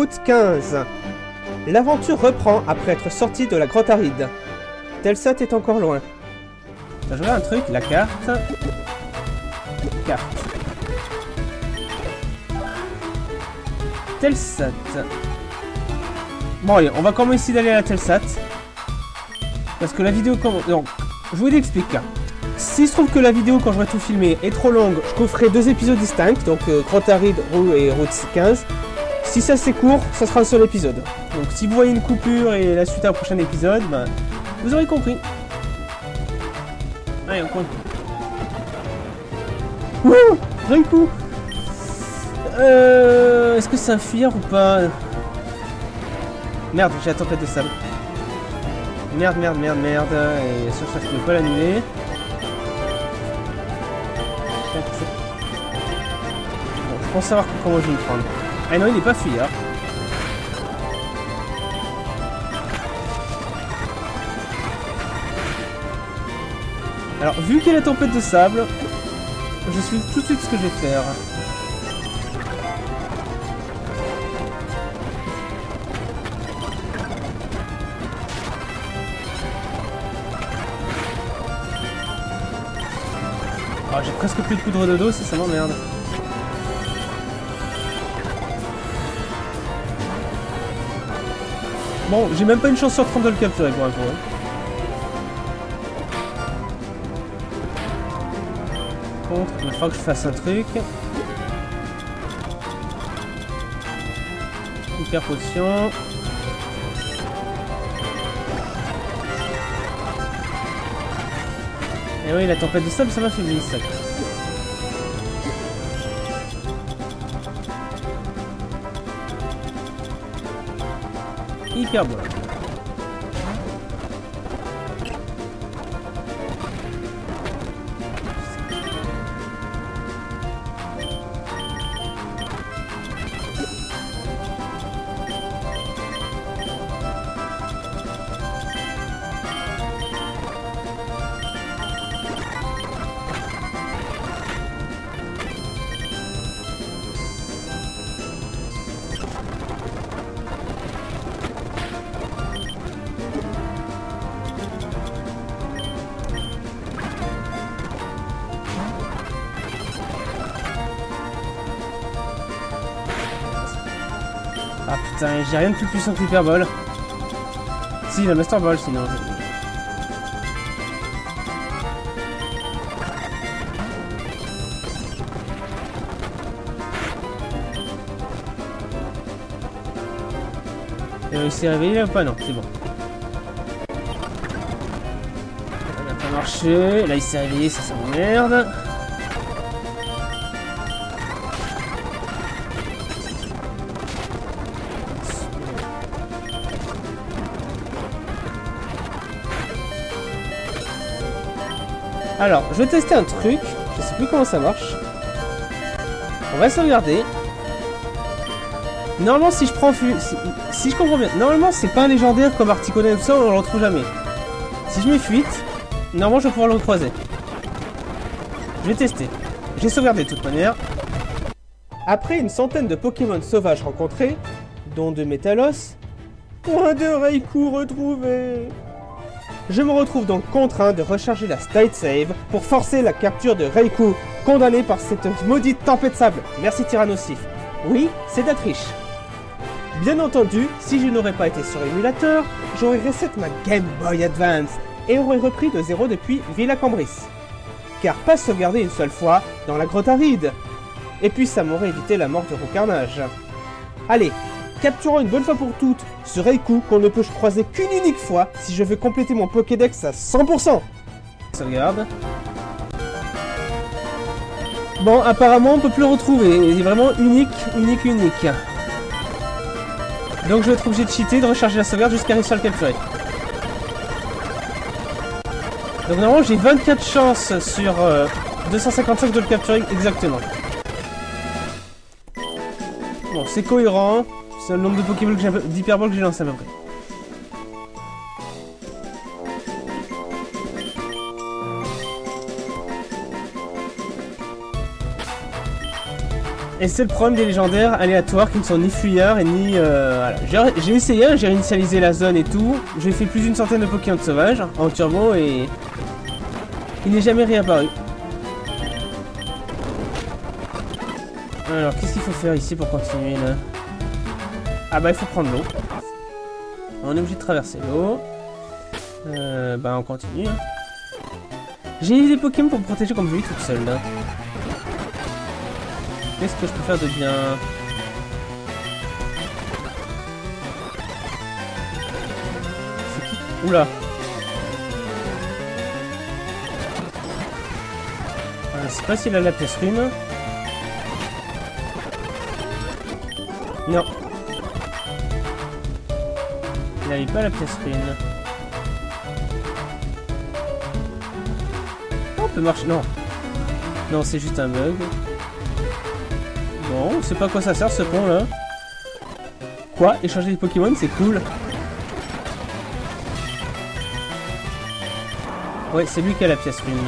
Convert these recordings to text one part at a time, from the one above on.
Route 15. L'aventure reprend après être sortie de la grotte aride. Telsat est encore loin. Je regarde un truc, la carte. Carte. Telsat. Bon allez, on va quand même essayer d'aller à la Telsat. Parce que la vidéo... Donc, je vous explique. S'il se trouve que la vidéo, quand je vais tout filmer, est trop longue, je coffrerai 2 épisodes distincts. Donc, Grotte Aride et Route 15. Si ça c'est court, ça sera un seul épisode. Donc, si vous voyez une coupure et la suite à un prochain épisode, ben, vous aurez compris. Allez, on continue. Wouh! D'un coup! Est-ce que c'est un fuir ou pas? Merde, j'ai la tempête de sable. Merde. Et sur ça, je peux pas l'annuler. Bon, je pense savoir comment je vais me prendre. Ah non, il est pas fuyard. Alors, vu qu'il y a la tempête de sable, je suis tout de suite ce que je vais faire. Ah, j'ai presque plus de poudre de dos, ça m'emmerde. Bon, j'ai même pas une chance sur 30 de le capturer pour un coup. Contre, il faudra que je fasse un truc. Hyper potion. Et oui, la tempête de sable, ça m'a fait glisse, ça. Hyper bon. Ah putain, j'ai rien de plus puissant que l'Hyper Ball. Si, la Master Ball sinon. Il s'est réveillé là ou pas? Non, c'est bon. Ça n'a pas marché. Là il s'est réveillé, ça m'emmerde. Alors, je vais tester un truc. Je sais plus comment ça marche. On va sauvegarder. Normalement, si je prends... Si je comprends bien, normalement, c'est pas un légendaire comme Articuno et tout ça, on le retrouve jamais. Si je mets fuite, normalement, je vais pouvoir le recroiser. Je vais tester. J'ai sauvegardé de toute manière. Après une centaine de Pokémon sauvages rencontrés, dont de Métalos, point de Raikou retrouvé. Je me retrouve donc contraint de recharger la State Save pour forcer la capture de Raikou, condamné par cette maudite tempête de sable. Merci Tyrannosif. Oui, c'est de la triche. Bien entendu, si je n'aurais pas été sur émulateur, j'aurais reset ma Game Boy Advance et aurais repris de zéro depuis Villa Cambris. Car pas sauvegarder une seule fois dans la grotte aride. Et puis ça m'aurait évité la mort de Roucarnage. Allez, capturons une bonne fois pour toutes ce Raikou qu'on ne peut croiser qu'une unique fois si je veux compléter mon Pokédex à 100%. Sauvegarde. Bon, apparemment on peut plus le retrouver. Il est vraiment unique. Donc je vais être obligé de cheater, de recharger la sauvegarde jusqu'à réussir à le capturer. Donc normalement j'ai 24 chances sur 255 de le capturer exactement. Bon, c'est cohérent. C'est le nombre de Pokéballs que j'ai, d'Hyperballs que j'ai lancé à peu près. Et c'est le problème des légendaires aléatoires qui ne sont ni fuyards et ni... voilà. J'ai essayé, hein, j'ai réinitialisé la zone et tout. J'ai fait plus d'une centaine de Pokémon sauvages en turbo et... il n'est jamais réapparu. Alors, qu'est-ce qu'il faut faire ici pour continuer, là? Ah bah, il faut prendre l'eau. On est obligé de traverser l'eau. Bah, on continue, hein. J'ai mis des Pokémon pour me protéger comme je vis toute seule, là. Qu'est-ce que je peux faire de bien? C'est qui? Oula! Je sais pas s'il a la pièce rune. Non. Il n'avait pas la pièce rune. Oh, on peut marcher. Non. Non, c'est juste un bug. Bon, on sait pas à quoi ça sert ce pont là. Quoi? Échanger des Pokémon, c'est cool. Ouais, c'est lui qui a la pièce rune.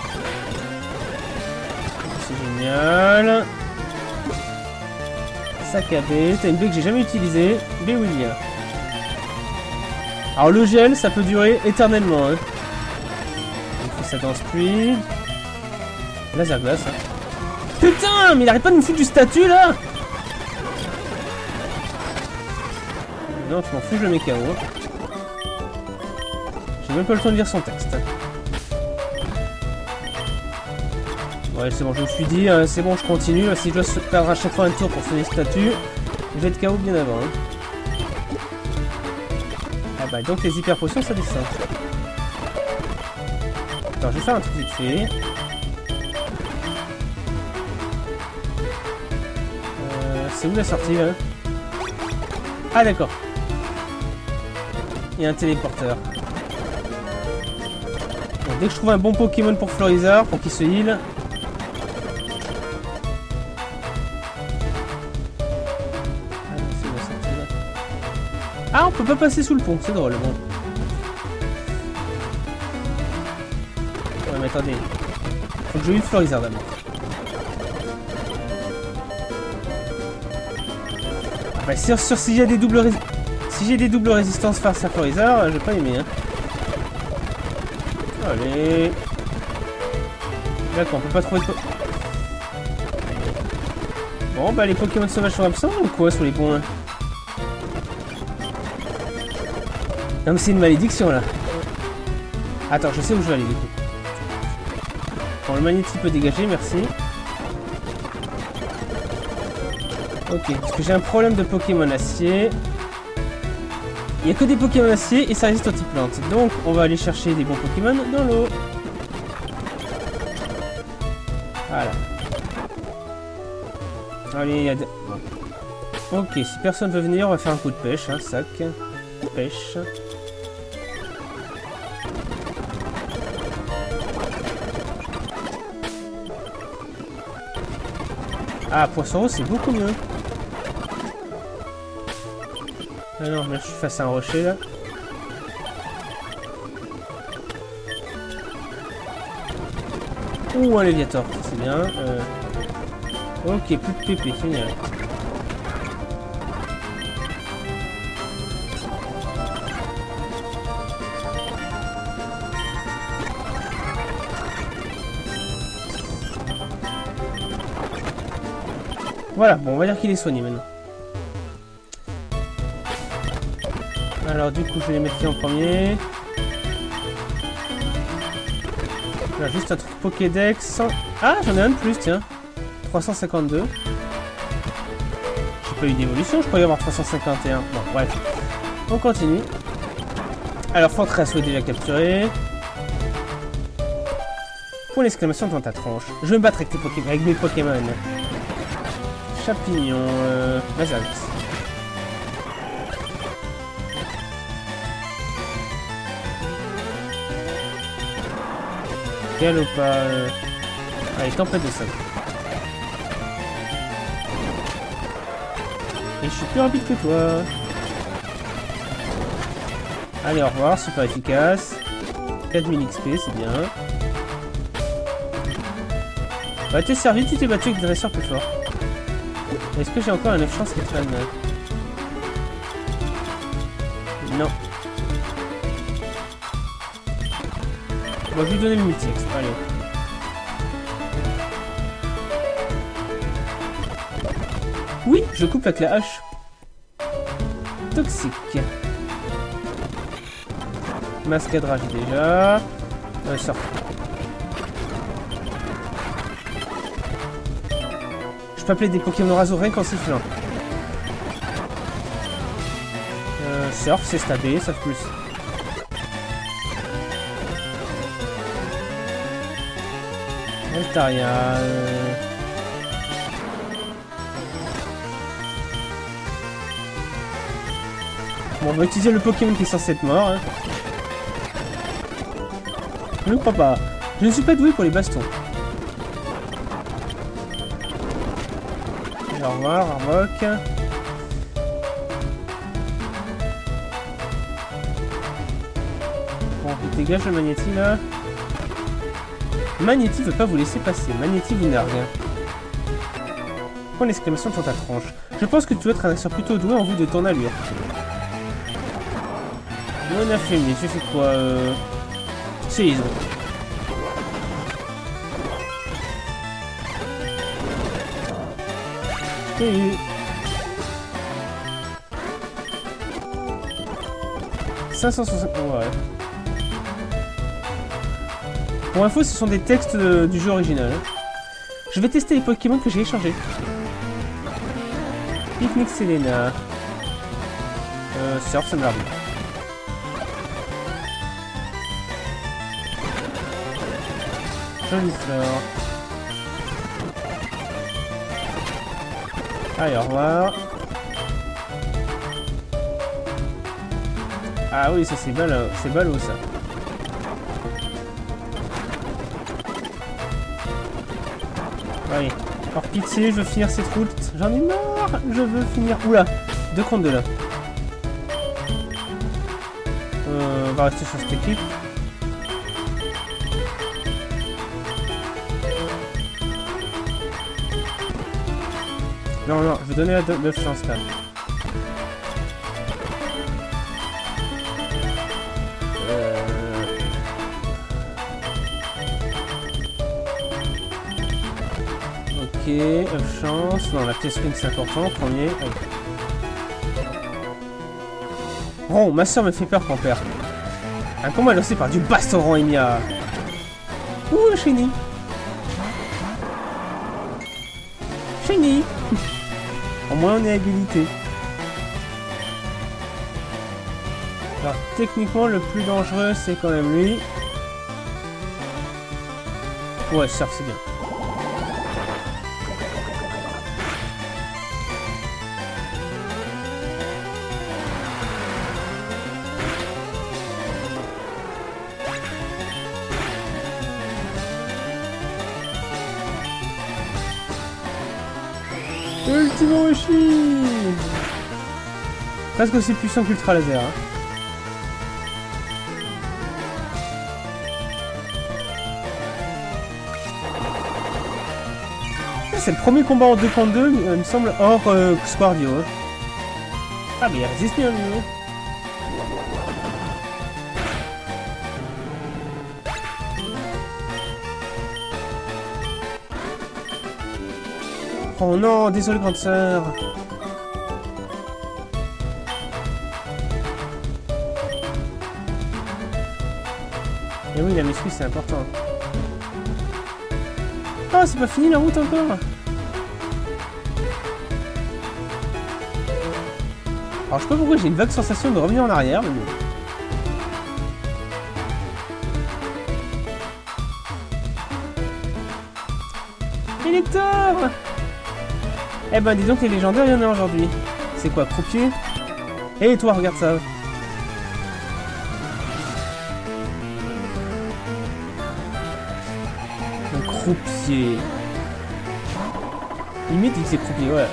C'est génial. Sac à B. T'as une baie que j'ai jamais utilisée. Béwilia. Alors le gel, ça peut durer éternellement. Hein. On fait ça dans Speed. Laser glace. Hein. Putain, mais il arrête pas de me foutre du statut là. Non, tu m'en fous, je le mets KO. J'ai même pas le temps de lire son texte. Ouais, c'est bon, je me suis dit, c'est bon, je continue. Si je dois perdre à chaque fois un tour pour finir le statut, je vais être KO bien avant. Hein. Ah bah, donc les hyper potions, ça descend. Attends, je vais faire un truc vite fait. C'est où la sortie là? Ah d'accord. Il y a un téléporteur. Donc, dès que je trouve un bon Pokémon pour Florizard, pour qu'il se heal. Ah, on peut pas passer sous le pont, c'est drôle. Bon. Ouais, mais attendez. Faut que je heal Florizard d'abord. Bah, si j'ai des doubles résistances face à Florizard, j'ai pas aimé. Hein. Allez. D'accord, on peut pas trouver de... Bon, bah les Pokémon sauvages sont absents ou quoi sur les ponts? Hein. Non mais c'est une malédiction là. Attends, je sais où je vais aller du coup. Bon, le magnétique peut dégager, merci. Ok, parce que j'ai un problème de Pokémon acier. Il n'y a que des Pokémon acier et ça résiste aux types plantes. Donc on va aller chercher des bons Pokémon dans l'eau. Voilà. Allez, il y a de... Ok, si personne veut venir, on va faire un coup de pêche, hein, sac. Pêche. Ah, poisson rose, c'est beaucoup mieux. Ah non, là je suis face à un rocher là. Ouh, un Léviator, c'est bien. Ok, plus de pépé, génial. Voilà, bon, on va dire qu'il est soigné maintenant. Alors du coup, je vais les mettre qui en premier. Là, juste un truc Pokédex. Ah, j'en ai un de plus, tiens. 352. J'ai pas eu d'évolution, je croyais avoir 351. Bon, bref. On continue. Alors, Fortress est déjà capturé. Pour l'exclamation dans ta tronche. Je vais me battre avec, avec mes Pokémon. Champignon. Mazalix. Galopa. Allez, tempête de sol. Et je suis plus rapide que toi. Allez, au revoir, super efficace. 4000 XP, c'est bien. Bah, t'es servi, tu t'es battu avec des dresseurs plus forts. Est-ce que j'ai encore un 9 chance qui traîne? Non. On va lui donner le multi-ex. Allez. Oui, je coupe avec la hache. Toxique. Masque de rage déjà. Sort. Je peux appeler des Pokémon Razo rien qu'en sifflant. Surf, c'est stabé, sauf plus. Altaria. Bon, on va utiliser le Pokémon qui est censé être mort. Hein. Je ne crois pas. Je ne suis pas doué pour les bastons. Au revoir, Arbok. Bon, je dégage le Magnéti là. Magnéti veut pas vous laisser passer. Magnéti vous nargue. Point d'exclamation sur ta tronche. Je pense que tu dois être un acteur plutôt doué en vue de ton allure. On a fait mieux. Tu fais quoi séisme. Et... 560... Ouais. Pour info, ce sont des textes du jeu original. Je vais tester les Pokémon que j'ai échangés. Picnic Selena. Surf, ça me l'arrive. Jolie fleur. Allez, au revoir. Ah oui, ça c'est ballot ça. Allez, par pitié, je veux finir cette route. J'en ai marre, je veux finir. Oula, 2 contre 2 là. On va rester sur cette équipe. Non, non, je vais donner la 9 chances là. Ok, 9 chances. Non, la pièce ring c'est important. Premier. Ron, ma soeur me fait peur quand perd. Un combat lancé par du Bastoran Emiya. Ouh, Shiny. Shiny. Au moins on est à égalité. Alors techniquement le plus dangereux c'est quand même lui. Ouais, Surf c'est bien. Ultimo Ushi. Presque aussi puissant qu'Ultra Laser. Hein. C'est le premier combat en 2 contre 2, il me semble, hors Squardio. Hein. Ah mais il résiste bien lui. Oh non, désolé grande sœur. Et oui, la maîtrise c'est important. Ah, c'est pas fini la route encore. Alors je sais pas pourquoi j'ai une vague sensation de revenir en arrière, mais bon. Électeur. Eh ben dis donc les légendaires, il y en a aujourd'hui. C'est quoi, croupier? Et toi, regarde ça. Un croupier. Limite, il c'est croupier, ouais.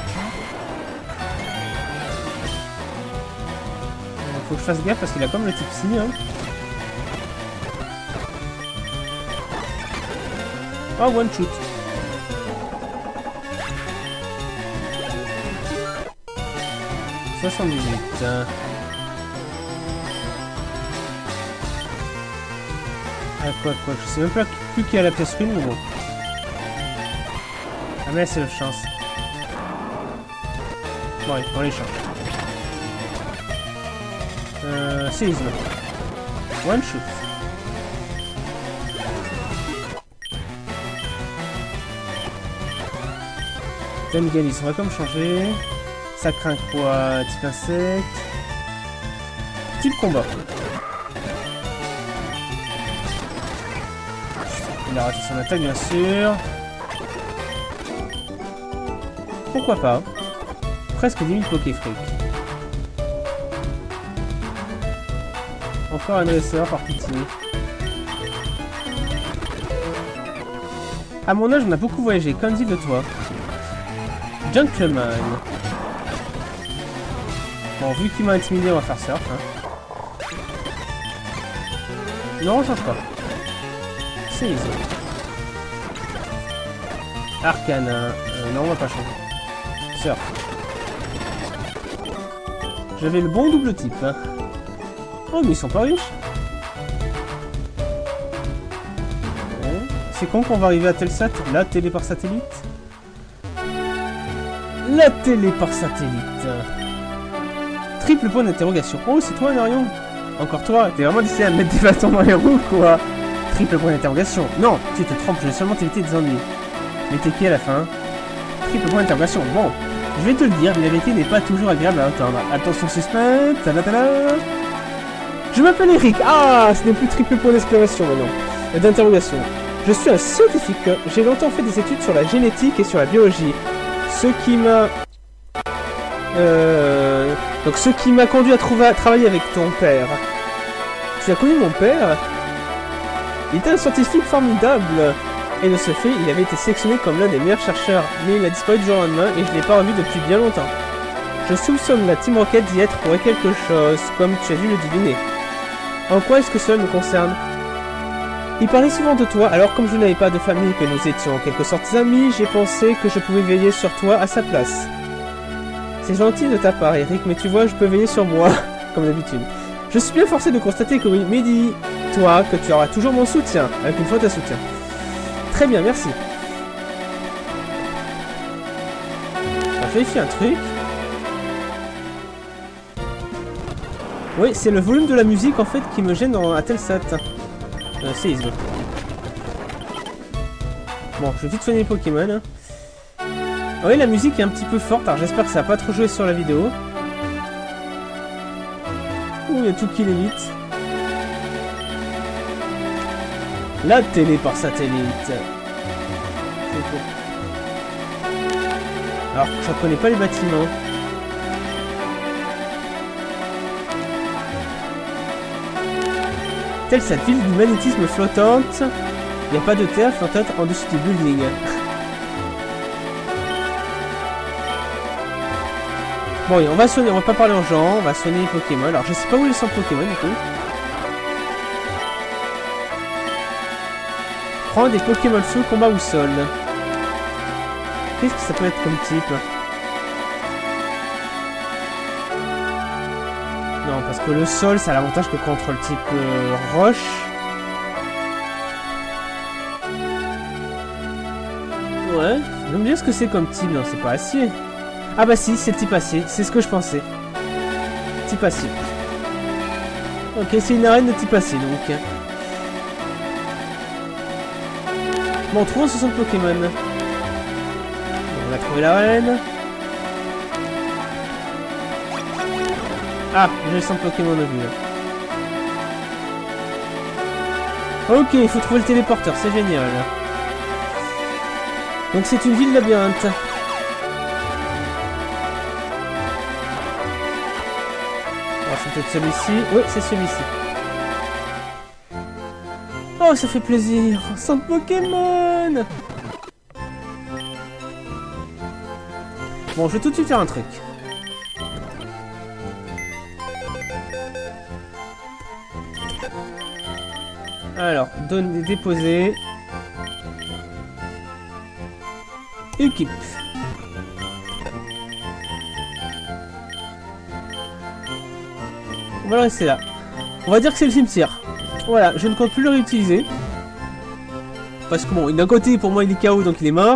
Faut que je fasse gaffe parce qu'il a comme le type psy, hein. Oh, one shoot. 78. Ah, quoi, je sais même pas plus qui a la pièce une, mais bon. Ah, mais là, c'est le chance. Bon, allez, on les change. Séisme. One shoot. Dengalis, on va quand même changer. Ça craint quoi? Type insecte. Type combat. Il a raté son attaque, bien sûr. Pourquoi pas? Presque 10 000 Pokéfric. Encore un dresseur par pitié. À mon âge, on a beaucoup voyagé. Qu'en dis de toi? Gentleman. Bon, vu qu'il m'a intimidé, on va faire surf. Hein. Non, on change pas. C'est easy. Arcana. Non, on va pas changer. Surf. J'avais le bon double type. Hein. Oh, mais ils sont pas riches. Ouais. C'est con qu'on va arriver à Telsat. La télé par satellite. La télé par satellite. Triple point d'interrogation. Oh, c'est toi, Narion. Encore toi. T'es vraiment décidé à mettre des bâtons dans les roues, quoi. Triple point d'interrogation. Non, tu te trompes. Je vais seulement t'éviter des ennuis. Mais t'es qui à la fin? Triple point d'interrogation. Bon, je vais te le dire, mais la vérité n'est pas toujours agréable à entendre. Attention, suspense. Tadatala. Je m'appelle Eric. Ah, ce n'est plus triple point d'exclamation maintenant. D'interrogation. Je suis un scientifique. J'ai longtemps fait des études sur la génétique et sur la biologie. Ce qui m'a conduit à travailler avec ton père. Tu as connu mon père? Il était un scientifique formidable. Et de ce fait, il avait été sélectionné comme l'un des meilleurs chercheurs. Mais il a disparu du jour au lendemain et je ne l'ai pas revu depuis bien longtemps. Je soupçonne la Team Rocket d'y être pour quelque chose, comme tu as dû le deviner. En quoi est-ce que cela me concerne? Il parlait souvent de toi, alors comme je n'avais pas de famille et que nous étions en quelque sorte amis, j'ai pensé que je pouvais veiller sur toi à sa place. C'est gentil de ta part, Eric, mais tu vois, je peux veiller sur moi, comme d'habitude. Je suis bien forcé de constater que oui, mais dis-toi que tu auras toujours mon soutien, avec une faute à soutien. Très bien, merci. On va vérifier un truc. Oui, c'est le volume de la musique, en fait, qui me gêne à Telsat. Séisme. Bon, je vais vite soigner les Pokémon. Oui, la musique est un petit peu forte, alors j'espère que ça va pas trop jouer sur la vidéo. Ouh, il y a tout qui vite. La télé par satellite. Alors, je ne connais pas les bâtiments. Telle cette ville du magnétisme flottante. Il n'y a pas de terre flottante en dessous du building. Bon, oui, on va soigner, on va pas parler en gens, on va soigner les Pokémon. Alors, je sais pas où ils sont Pokémon du coup. Prends des Pokémon feu, combat ou sol. Qu'est-ce que ça peut être comme type? Non, parce que le sol, ça a l'avantage que contre le type roche. Ouais, je vais me dire ce que c'est comme type. Non, c'est pas acier. Ah bah si, c'est le type acier. C'est ce que je pensais. Type acier. Ok, c'est une arène de type acier, donc. Bon, trouvons 60 Pokémon. Bon, on a trouvé l'arène. Ah, j'ai 100 Pokémon de vue. Ok, il faut trouver le téléporteur, c'est génial. Donc c'est une ville labyrinthe. Alors c'est peut-être celui-ci. Oui, c'est celui-ci. Oh, ça fait plaisir. 100 Pokémon. Bon, je vais tout de suite faire un truc. Alors, déposer. Équipe. va le rester là. On va dire que c'est le cimetière. Voilà, je ne compte plus le réutiliser. Parce que bon, d'un côté, pour moi, il est KO, donc il est mort.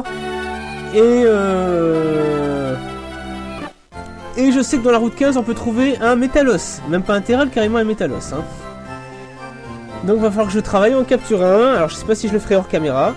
Et je sais que dans la route 15, on peut trouver un métallos. Même pas un terral, carrément un métallos. Hein. Donc il va falloir que je travaille, en capture un. Alors je sais pas si je le ferai hors caméra.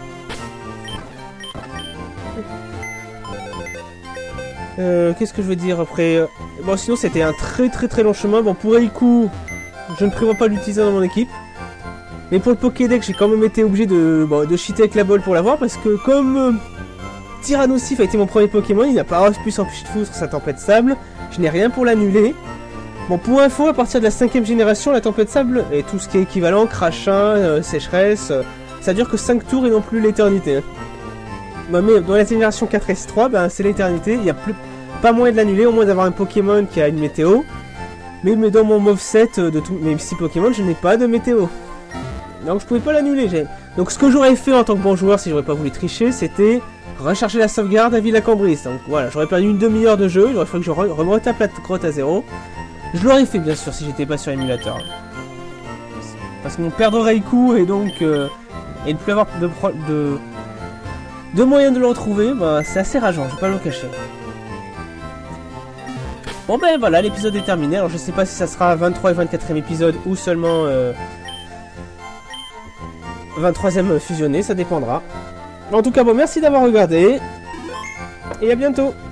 Qu'est-ce que je veux dire après? Bon, sinon c'était un très long chemin. Bon, pour Eiku, je ne prévois pas l'utiliser dans mon équipe. Mais pour le Pokédex, j'ai quand même été obligé de cheater avec la balle pour l'avoir. Parce que comme Tyrannosif a été mon premier Pokémon, il n'a pas pu s'empêcher de foutre sa tempête sable. Je n'ai rien pour l'annuler. Bon, pour info, à partir de la 5ème génération, la tempête sable et tout ce qui est équivalent, crachin, sécheresse, ça dure que 5 tours et non plus l'éternité. Hein. Bah, mais dans la génération 4S3, ben, c'est l'éternité, il n'y a pas moyen de l'annuler, au moins d'avoir un Pokémon qui a une météo. Mais dans mon moveset de tous mes 6 Pokémon, je n'ai pas de météo. Donc je pouvais pas l'annuler. Donc ce que j'aurais fait en tant que bon joueur, si j'aurais pas voulu tricher, c'était recharger la sauvegarde à Villa Cambris. Donc voilà, j'aurais perdu une demi-heure de jeu, il aurait fallu que je retape la grotte à 0. Je l'aurais fait bien sûr si j'étais pas sur émulateur. Parce que mon perdre Raikou et donc et ne plus avoir de moyens de le retrouver, bah, c'est assez rageant, je vais pas le cacher. Bon ben voilà, l'épisode est terminé. Alors je sais pas si ça sera 23 et 24e épisode ou seulement 23e fusionné, ça dépendra. En tout cas bon, merci d'avoir regardé et à bientôt.